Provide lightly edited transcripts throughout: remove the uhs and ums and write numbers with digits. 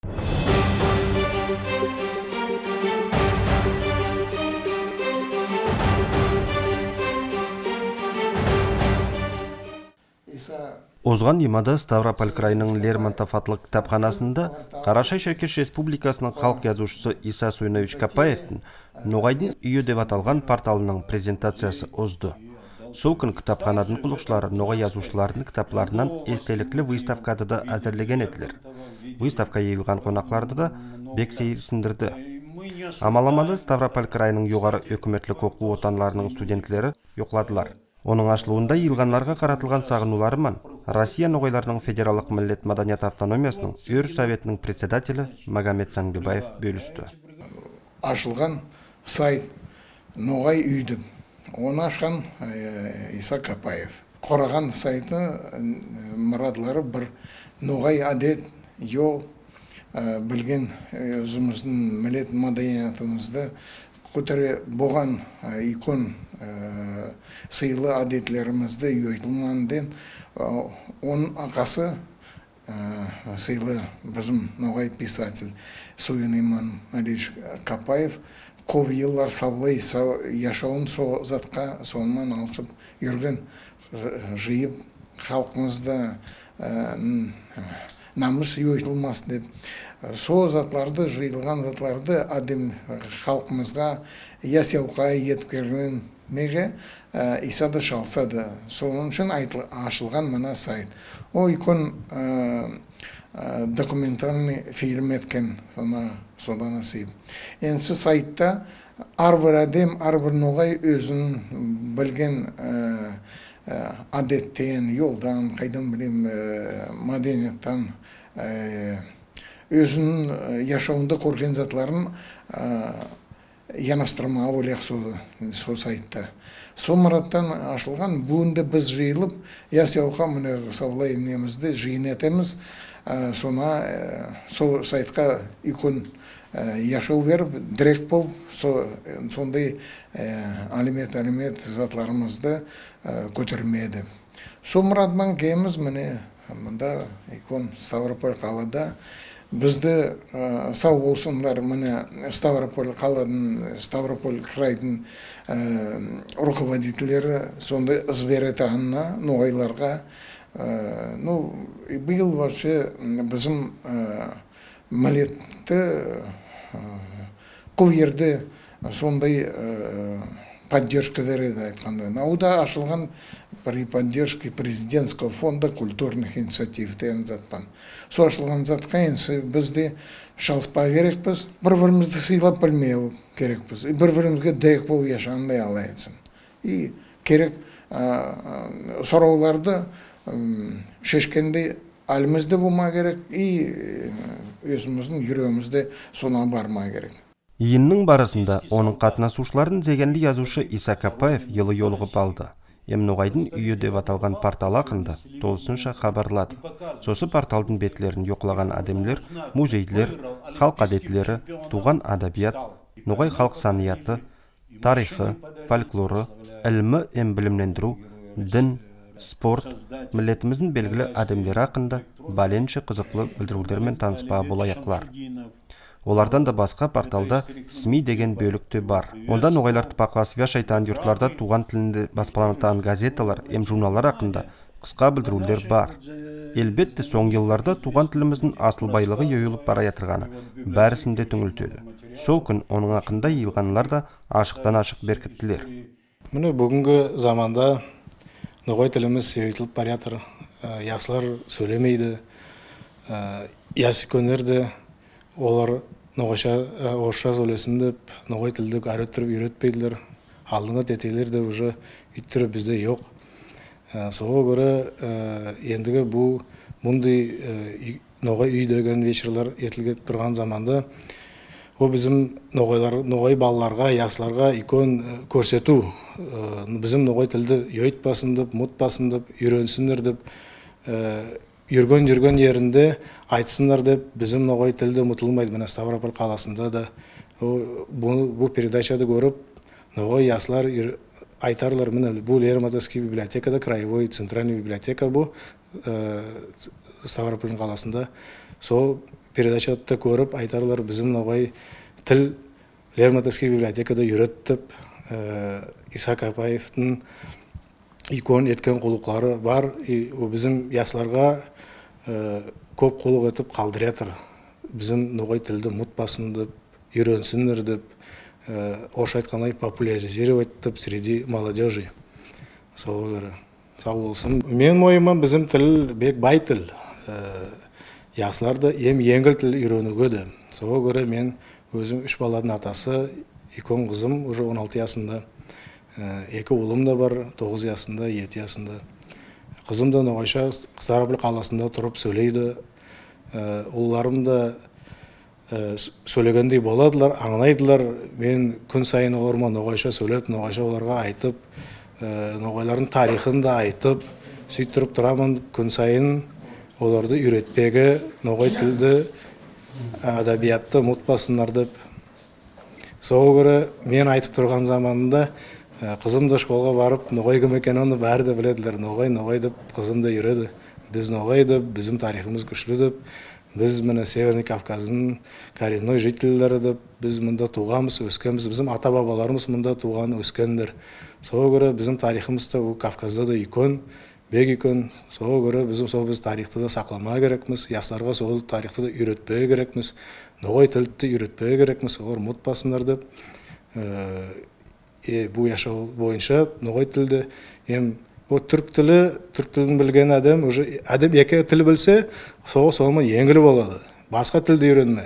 Озған имада Ставрополь крайының Лермонтов атлық кітапханасында Қарашай Шеркеш Республикасының халық язушысы Иса Суйнович Капаевтың «Ноғайдың үйі» деп аталған порталының презентациясы озды. Сол күн кітапханадың құлықшылары Ноғай язушылардың кітапларынан естеліклі выставкады да әзірлеген еділер. Выставка елған қонақларды да бек сейірсіндірді. Амаламада Ставрополь крайының жоғары өкіметлік оқу отанларының студентлері жоқладылар. Оның ашылуында елғанларға қаратылған сағынуларыман Россия ноғайларының федералық миллет маданият автономиясының өр советінің председателі Магомед Саңлебаев бөлісті. Ашылған сайт Ноғай үйді. Оны ашқан Иса Капаев. Қораған сайты мұрадылары бір Ноғай әдет, ел, білген өзіміздің миллет маданиятымызды көтере болған икон сыйлы әдетлерімізді үйетілманден оның ақасы сыйлы біздің Ноғай писатель Суйын Алиш Капаев көп еллар саулай яшауын затқа сонымен алысып жүрген жиып халқымызда намыс үйетілмас деп со затларды, жиылған затларды адым халқымызға ясауға етіп керген меге Исады шалсады. Соның үшін ашылған мына сайт. О икон документальный фильм еткен содан асып. Енсі сайтта арбір әдем, арбір ноғай өзін білген әдеттен, елдан, қайдан білем, мәдениеттен өзінің яшауында көрген затларын янастырма олеқ со сайтта. Со мараттан ашылған бүгінде біз жиылып, ясауға мұны саулай немізді жиын етеміз. Со сайтқа икон яшау беріп, дірек болып, сондай алимет затларымызды көтермеді. Со маратман кейіміз мұны мұнда икон Ставрополь қалада бізді сау болсынлар, мұны Ставрополь қаладың, Ставрополь крайдың руководителері сондай ызбереті анна ноғайларға. Бұл вообще біздің милетті көп ерді сондай поддержка вереді айтқанда. Науда ашылған при поддержке президентского фонда культурных инициатив деген затпан. Со ашылған затқа енсі бізде шалыспа керекпіз, бір-бірімізді сыйлап білмеу керекпіз. Бір-бірімізге дерек бол яшағандай алайынсын. И керек сұрауларды шешкенде әлімізді болма керек, и өзіміздің жүрегімізде сона барма керек. Иіннің барысында оның қатынасушыларын зегенлі язушы Иса Капаев елі елғып алды. Ноғайдың үйі деп аталған портал ақында толысынша хабарлады. Сосы порталдың бетлерін жоқлаған адемлер, музейлер, халық әдетлері, туған адабият, Ноғай халық санияты, тарихы, фольклоры, ілімі білімлендіру, дін, спорт, миллетіміздің белгілі адемлері ақында баленші қызықлы білдірулермен таныспа болаяқлар. Олардан да басқа порталда СМИ деген бөлікті бар. Онда ноғайлар тыпақласып яшайтан юртларда туған тілінде баспаланатан газеталар, журналдар ақында қысқа білдірулер бар. Елбетті соң елларда туған тіліміздің асыл байлығы йойылып бара ятырғаны бәрісінде түңілтеді. Сол күн оның ақында елғанылар да ашықтан ашық беркіттілер. Міне бүгінгі заманда ноғай тіліміз йойылып бара ятыр. Ясылар сөйлемейді, ясы көнерді олар орысша сөйлесін деп, ноғай тілді әреттіріп үйретпейділер. Алдыңа тетелер де уже үйттірі бізде жоқ. Соға көрі ендігі бұндай ноғай үй деген вечерлер етілгет тұрған заманда о bizim ноғай балаларға, ясыларға икон көрсету. Bizim ноғай тілді йойтпасын деп, мұтпасын деп, үйренсінер деп, жүрген ерінде айтсынlar деп, bizim ноғай тілді мұтылмайды. Мына Ставрополь қаласында да бұл передачады көріп, ноғай ясылар айтарлар. Бұл Лермонтовский библиотекада, краевой центральный библиотека бұл Ставрополь қаласында. Со передачада көріп айтарлар bizim ноғай тіл Лермонтовский библиотекада үйреттіп, Исаак Апаевтың икон еткен құлықлары бар, bizim ясларға көп құлық етіп қалдыр жатыр. Bizim ноғай тілді мұтпасын деп, үйренсінер деп, орысша айтқандай популяризировать деп среди молодежи. Сау болсын. Мен ойыма bizim тіл бек бай тіл. Ясларды еңгіл тіл үйренуге де. Соға көре мен өзім 3 баладың атасы, икон қызым уже 16 жасында. 2 ұлым да бар, 9 жасында, 7 жасында. Қызым да ноғайша Сарапул қаласында тұрып сөйлейді. Ұлларым да сөйлегендей боладылар, аңлайдылар. Мен күн сайын оларма ноғайша сөйлеп, ноғайша оларға айтып, ноғайлардың тарихын да айтып, сөйтіп тұрамын күн сайын оларды үйретпеге, ноғай тілді, әдебиятты ұмытпасындар деп. Соға көре мен айтып тұрған заманында қызым да школға барып, ноғай кім екенін бәрі де біледілер. Ноғай деп қызым да үйреді. Біз ноғай деп, bizim тарихымыз күшлі деп, біз міне Северный Кавказдың коренной жителері деп, біз мұнда туғанбыз, өскенбіз, bizim ата-бабаларымыз мұнда туған, өскендер. Соға көре bizim тарихымыз да Кавказда да икон, бек икон. Соға көре біз тарихты да сақлама керекміз, ясларға сол тарихты да үйретпеге керекміз, ноғай тілді үйретпеге керекміз, олар ұмытпасындар деп. Бұл яшау бойынша ноғай тілді түрк тілін білген адам екі тіл білсе, соғыма еңгілі болады. Басқа тілді үйренме.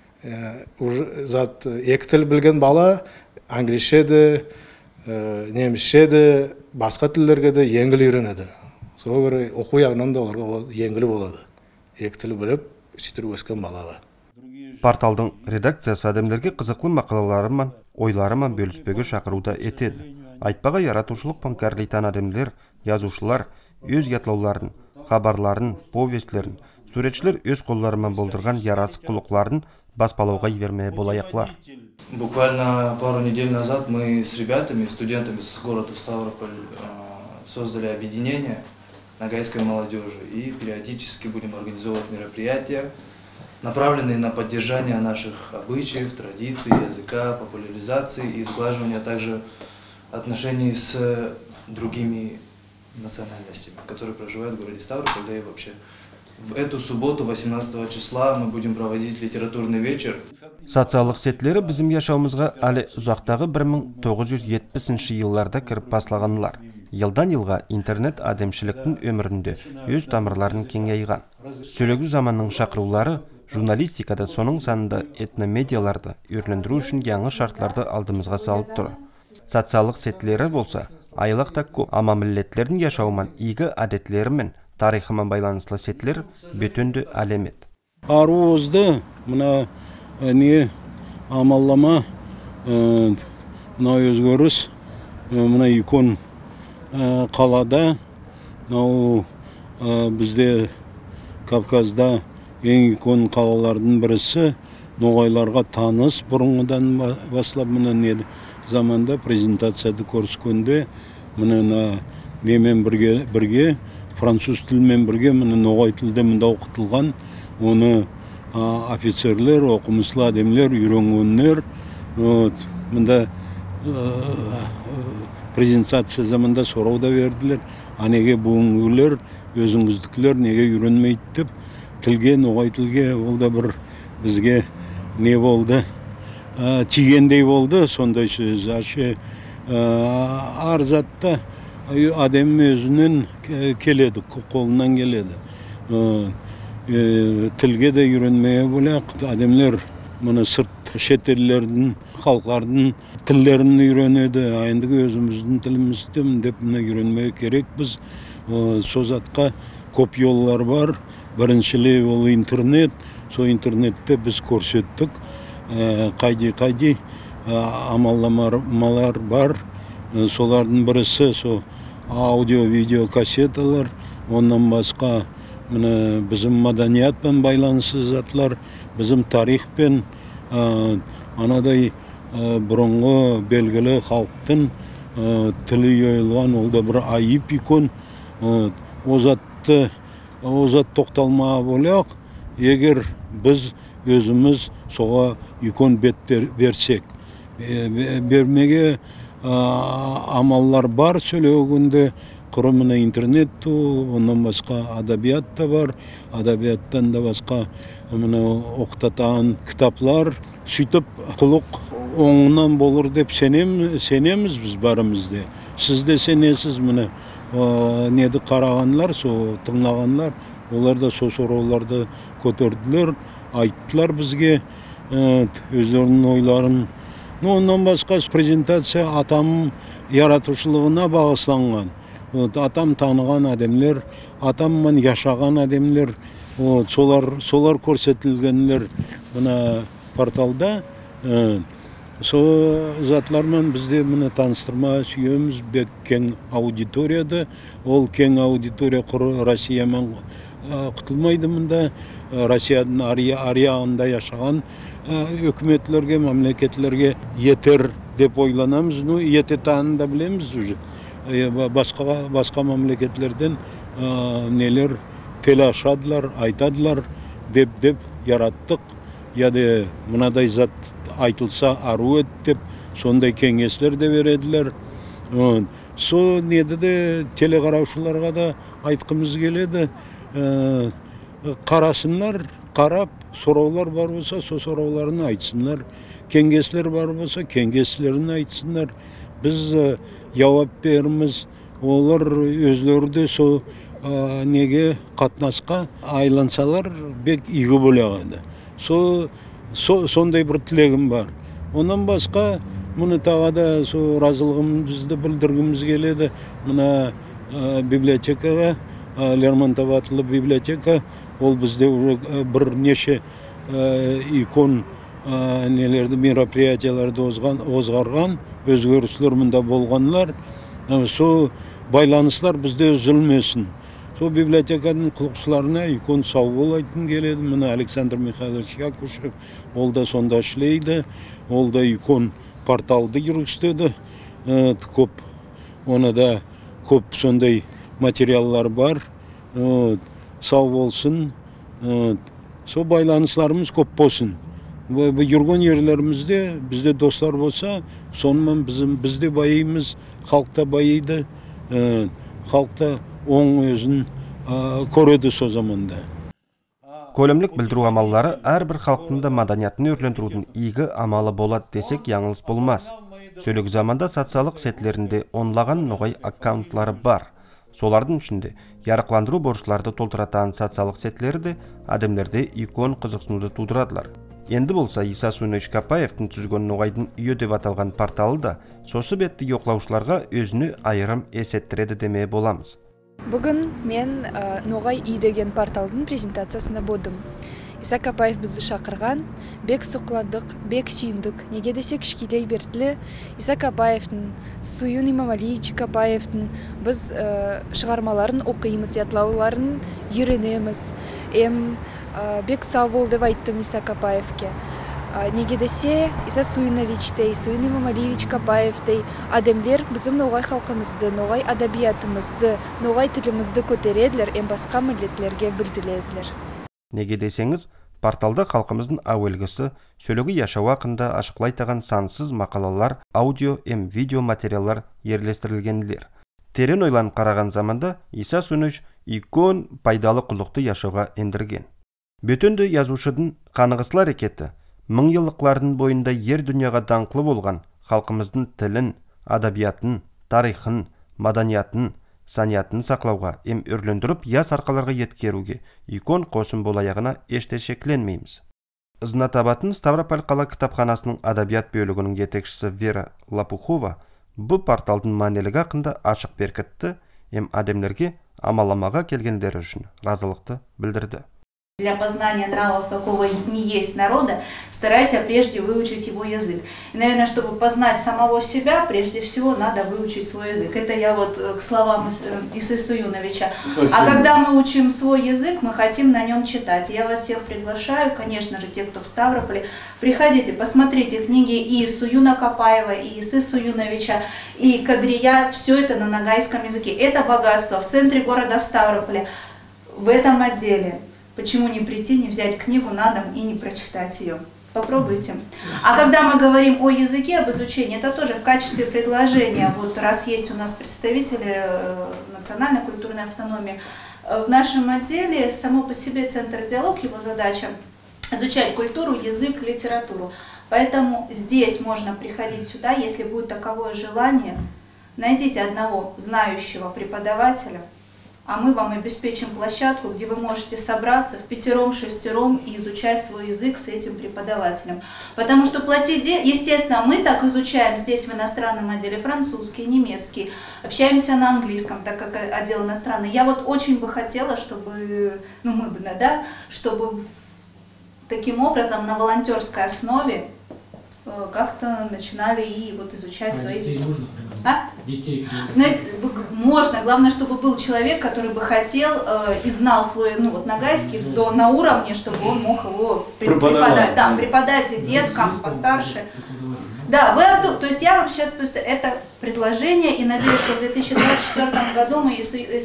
Екі тіл білген бала англисше де, немісше де, басқа тілдерге де еңгілі үйренеді. Соға көре оқу яғынан да оларға еңгілі болады. Екі тілі біліп, сөйтіп өскен балаға. Порталдың редакциясы адамдарға қызықлы мақалаларымен, ойларымен бөліспеге шақыруда етеді. Айтпаға яратушылық панкарлейтан адамдар, yazушылар өз ятлауларын, хабарларын, повестлерін, суретшілер өз қолларымен болдырған ярасық құлықларын баспалауға вермее болаяқлар. Буквально пару недель назад мы с ребятами, студентами с города Ставрополь создали объединение ногайской молодежи и периодически будем организовывать мероприятия, направленные на поддержание наших обычаев, традиций, языка, популяризации и сглаживания также отношений с другими национальностями, которые проживают в городе Ставрополь, да и вообще. В эту субботу, 18 числа, мы будем проводить литературный вечер. Социалық сетлері bizim яшауымызға әлі ұзақтағы 1970 елларда кіріп баслағанылар. Елдан елға интернет адамшылықтың өмірінде өз тамырларын кеңейған. Сөйлегу заманның шақырулары журналистикада соның санында этномедиаларды өрлендіру үшін яңы шартларды алдымызға салып тұр. Социалық сетлері болса, айлақта көп ама миллетлердің яшауымен игі әдетлері мен тарихымен байланыслы сетлер бөтенді әлемет. Аруызды мұна не амаллама мұна өзгөріс мұна икон қалада бізде Кавказда ең икон қалалардың бірісі ноғайларға таныс бұрынғыдан баслап мұна не заманда презентацияды көріскенде мұна немен бірге француз тілмен бірге мұны ноғай тілде мұнда оқытылған, оны офицерлер, оқымыслы адамлар, үйренгендер, мұнда презентация заманда сорауда берділер, неге бүгінгілер, өзіңіздікілер неге үйренмейді деп, тілге, ноғай тілге, ол да бір бізге не болды, тигендей болды, сондай сөз, арзатта адам өзінен келеді, қолынан келеді. Тілге де үйренмeye бөлек. Адамлар мұны сырт шетелдердің, халықтардың тілдерін үйренеді. Айындығы өзіміздің тілімізді деп мұны үйренмeye керек. Біз созатқа көп yollar бар. Біріншілі ол интернет. Сол интернетте біз көрсеттік. Қайди амалламалар бар. Солардың бірісі аудио-видео кассеталар, ондан басқа bizim madaniyatпен байланысты затлар, bizim тарихпен анадай бұрынғы белгілі халықтың тілі жойылған, ол да бір айып икон. Озат тоқталмаға бөлек, егер біз өзіміз соға икон бет берсек, бермеге амаллар бар сөйлегенде, құрымына интернет ту, онан басқа адабият та бар, адабияттан да басқа оқытатан кітаплар, сөйтіп құлық оңынан болыр деп сенеміз біз барымызды. Сіз де сенесіз міне неді қарағанлар, со тыңлағанлар, олар да со сұрауларды көтерділер, айттылар бізге өздерінің ойларын. Онан басқа презентация атам яратушылығына бағысланған. Атам таныған адамлар, атаммен яшаған адамлар, солар көрсетілгенлер мына порталда. Со затлармен бізде міне таныстырма сүйеміз бек кең аудиторияда. Ол кең аудитория құры Россиямен құтылмайды мұнда. Россияның арияғында яшаған өкіметлерге, мемлекетлерге етер деп ойланамыз. Ететанын да білеміз уже. Басқа мемлекетлерден нелер телашадылар, айтадылар деп яраттық. Яды мынадай зат айтылса ару ет деп сондай кеңестер де береділер. Со неді де телеқараушыларға да айтқымыз келеді. Қарасынлар, қарап, сұраулар бар болса, со сұрауларын айтсынлар. Кеңеслер бар болса, кеңеслерін айтсынлар. Біз жауап беріміз, олар өзлерді со неге қатнасқа айлансалар бек игі бөлегеді. Сондай бір тілегім бар. Онан басқа мұны тағада разылығымызды білдіргіміз келеді. Мұна библиотекаға, Лермонтов атылы библиотека, ол бізде бір неше икон нелерді, мероприятияларды озғарған, өзгеріслер мұнда болғанлар. Со байланыслар бізде үзілмесін. Со библиотеканың құлықшыларына икон сау болайтын келеді. Мұны Александр Михайлович Якушев, ол да сонда шлейді. Ол да икон порталды жүргістеді. Көп, оны да көп сондай материаллар бар. Сау болсын. Со байланысларымыз көп болсын. Жүрген ерлерімізде, бізде достар болса, сонымен бізде байымыз, халықта байыды, халықта оң өзін көреді со заманда. Көлемлік білдіру амаллары әрбір халықтың маданиятын өрлендірудің игі амалы болады десек яңылыс болмас. Сөйлегі заманда социалық сетлерінде онлаған ноғай аккаунтлары бар. Солардың ішінде ярықландыру борышларды толтыратан социалық сетлері де адамдерде икон қызықсынуды тудырадылар. Енді болса Иса Суйнович Капаевтың түзген ноғайдың үйі деп аталған порталы да сосы бетті yoqlaушыларға өзіні айырым есеттіреді демeye боламыз. Бүгін мен ноғай үй деген порталдың презентациясында болдым. Иса Капаев бізді шақырған, бек сұқладық, бек сүйіндік. Неге десек кішкелей бертілі Иса Капаевтың, Суюн Имамалиевич Капаевтың біз шығармаларын оқимыз, ятлауларын үйренеміз. Бек сау бол деп айттым Иса Капаевке. Неге десе Иса Суюновичтей, Суюн Имамалиевич Капаевтей адамдер біздің ноғай халқымызды, ноғай адабиятымызды, ноғай тілімізді көтереділер, басқа миллетлерге білділеділер. Неге десеңіз, порталда халқымыздың әуелгісі сөйлегі яшау ақында ашықлайтаған сансыз мақалалар, аудио, видео материалдар ерлестірілгенділер. Терен ойланып қараған заманда Иса Суйнович икон пайдалы құлықты яшауға ендірген. Бөтенді язушыдың қанығысыл әрекеті, мың еллықлардың бойында ер дүнияға даңқлы болған халқымыздың тілін, адабиятын, тарихын, маданиятын, саниятын сақлауға өрлендіріп, яс арқаларға еткеруге икон қосын болаяғына еште шекленмейміз. Знатабатын Ставрополь қала кітапханасының адабият бөлігінің етекшісі Вера Лопухова бұл порталдың мәнелігі ақында ашық беркітті, адамдерге амаламаға келгендері үшін разылықты білдірді. Для познания нравов какого ни есть народа, старайся прежде выучить его язык. И, наверное, чтобы познать самого себя, прежде всего надо выучить свой язык. Это я вот к словам Исы Суюновича. А когда мы учим свой язык, мы хотим на нем читать. Я вас всех приглашаю, конечно же, те, кто в Ставрополе, приходите, посмотрите книги и Суюна Капаева, и Исы Суюновича, и Кадрия. Все это на ногайском языке. Это богатство в центре города в Ставрополе, в этом отделе. Почему не прийти, не взять книгу на дом и не прочитать ее? Попробуйте. А когда мы говорим о языке, об изучении, это тоже в качестве предложения. Вот раз есть у нас представители национальной культурной автономии, в нашем отделе само по себе Центр «Диалог», его задача изучать культуру, язык, литературу. Поэтому здесь можно приходить сюда, если будет таковое желание. Найдите одного знающего преподавателя, а мы вам обеспечим площадку, где вы можете собраться в 5-6 и изучать свой язык с этим преподавателем. Потому что платить, естественно, мы так изучаем здесь в иностранном отделе французский, немецкий, общаемся на английском, так как отдел иностранный. Я вот очень бы хотела, чтобы, ну мы бы, да, чтобы таким образом на волонтерской основе как-то начинали и вот изучать свои языки. Детей можно, главное, чтобы был человек, который бы хотел и знал свой, ну вот нагайский на уровне, чтобы он мог его преподать, да, преподать деткам постарше. Да, то есть я вам сейчас просто это предложение и надеюсь, что в 2024 году мы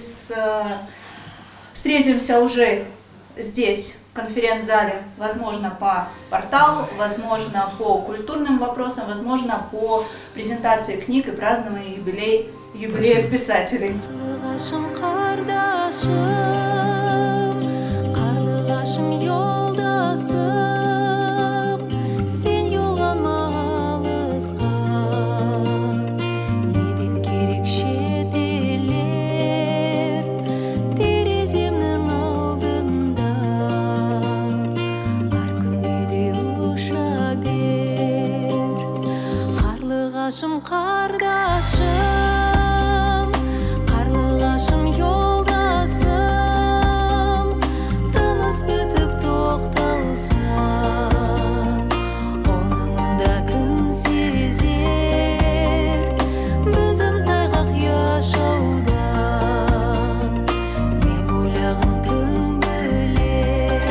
встретимся уже здесь, в конференц-зале, возможно, по порталу, возможно, по культурным вопросам, возможно, по презентации книг и празднованию юбилеев писателей. Қардашым, қарлығашым yolдасым, тыныс бітіп тоқталса, оны мұнда кім сезер, біздің тайғақ яшауда, не ойлағын кім білер.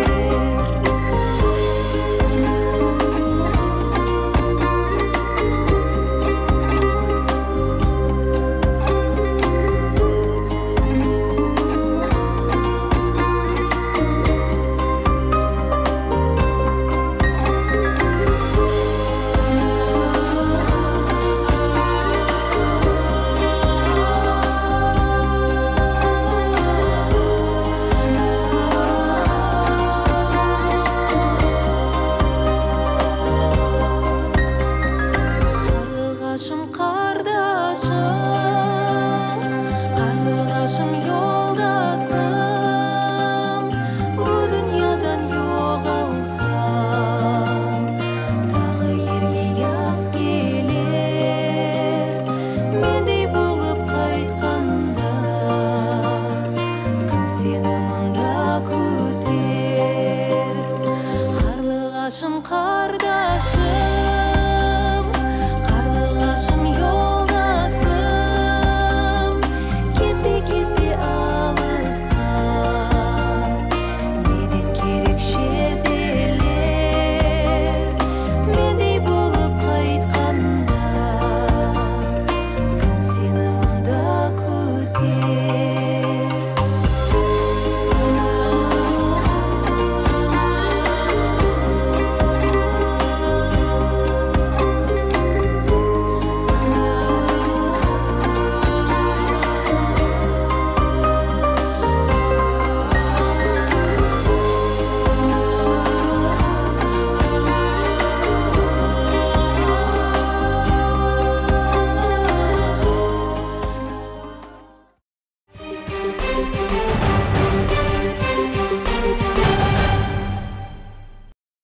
Қарлығашым yolдасым, бұл дүниядан жоғалсам, тағы ерге яз келер, мендей болып қайтқанда, кім сені мұнда күтер. Қарлығашым, қардашым,